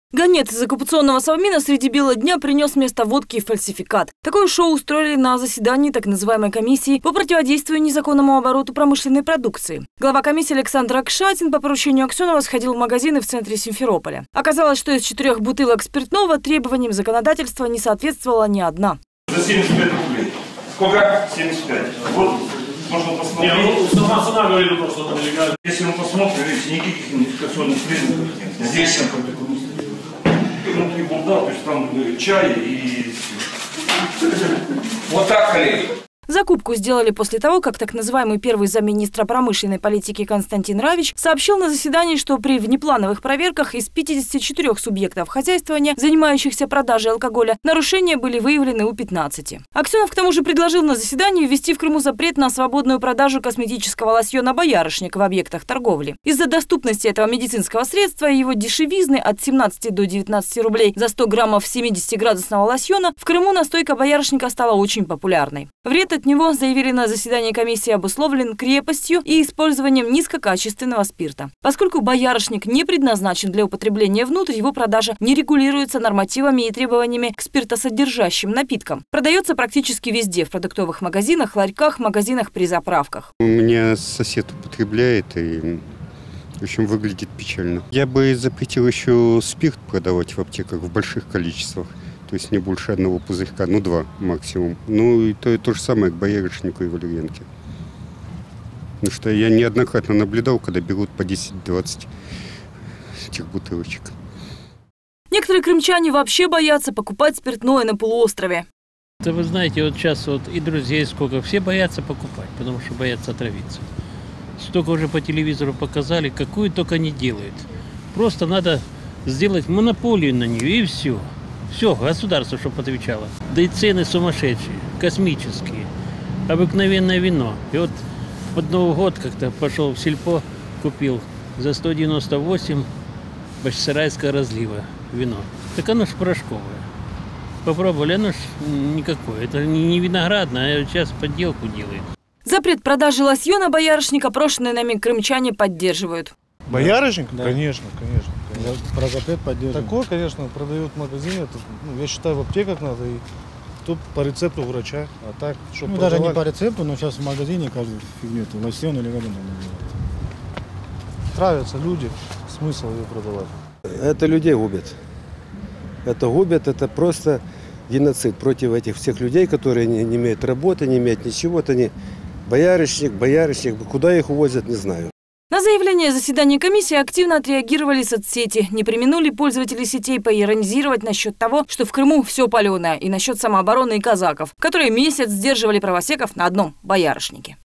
Гонец из оккупационного Совмина среди бела дня принес вместо водки фальсификат. Такое шоу устроили на заседании так называемой комиссии по противодействию незаконному обороту промышленной продукции. Глава комиссии Александр Акшатин по поручению Аксенова сходил в магазины в центре Симферополя. Оказалось, что из 4 бутылок спиртного требованиям законодательства не соответствовала ни одна. За 75 рублей. Сколько? 75. Вот. Можно посмотреть. Сама говорила просто, что нелегально. Если мы посмотрим, видите, никаких идентификационных признаков нет. Здесь внутри бурда, то есть там чай и... Вот так, коллеги. Закупку сделали после того, как так называемый первый замминистра промышленной политики Константин Равич сообщил на заседании, что при внеплановых проверках из 54 субъектов хозяйствования, занимающихся продажей алкоголя, нарушения были выявлены у 15. Аксенов к тому же предложил на заседании ввести в Крыму запрет на свободную продажу косметического лосьона «Боярышник» в объектах торговли. Из-за доступности этого медицинского средства и его дешевизны от 17 до 19 рублей за 100 граммов 70-градусного лосьона в Крыму настойка боярышника стала очень популярной. Вред от него, заявили на заседании комиссии, обусловлен крепостью и использованием низкокачественного спирта. Поскольку боярышник не предназначен для употребления внутрь, его продажа не регулируется нормативами и требованиями к спиртосодержащим напиткам. Продается практически везде – в продуктовых магазинах, ларьках, магазинах при заправках. У меня сосед употребляет и, в общем, выглядит печально. Я бы запретил еще спирт продавать в аптеках в больших количествах. То есть не больше одного пузырька, 2 максимум. И то же самое к боярышнику и валерьянке. Потому что я неоднократно наблюдал, когда берут по 10-20 этих бутылочек. Некоторые крымчане вообще боятся покупать спиртное на полуострове. Да вы знаете, вот сейчас и друзей сколько, все боятся покупать, потому что боятся отравиться. Столько уже по телевизору показали, какую только не делают. Просто надо сделать монополию на нее и все. Все, государство, чтобы отвечало. Да и цены сумасшедшие, космические. Обыкновенное вино. И вот под Новый год как-то пошел в сельпо, купил за 198 бахчисарайского разлива вино. Так оно ж порошковое. Попробовали, оно ж никакое. Это не виноградное, а сейчас подделку делает. Запрет продажи лосьона боярышника опрошенные нами крымчане поддерживают. Боярышник? Да. Конечно. Про запрет поддерживаем. Такое, конечно, продают в магазине. Это, я считаю, в аптеках надо. И тут по рецепту врача. А так, чтобы даже не по рецепту, но сейчас в магазине каждую фигню, это лосьон или как это. Травятся люди, смысл ее продавать. Это людей губит. Это просто геноцид против этих всех людей, которые не имеют работы, не имеют ничего. Это не боярышник. Куда их увозят, не знаю. На заявление заседания комиссии активно отреагировали соцсети. Не преминули пользователи сетей поиронизировать насчет того, что в Крыму все паленое, и насчет самообороны и казаков, которые месяц сдерживали правосеков на одном боярышнике.